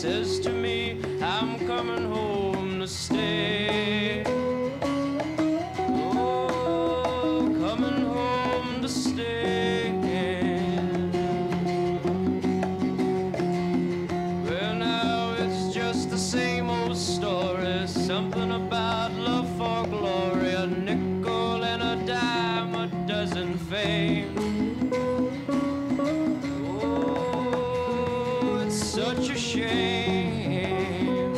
says to me, I'm coming home to stay. Oh, coming home to stay. Well, now it's just the same old story, something about love for glory, a nickel and a dime, a dozen fame. Oh, it's such a shame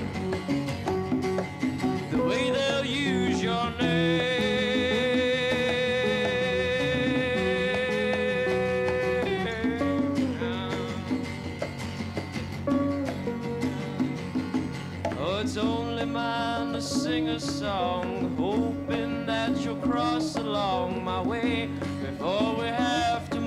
the way they'll use your name. Oh, it's only mine to sing a song, hoping that you'll cross along my way before we have to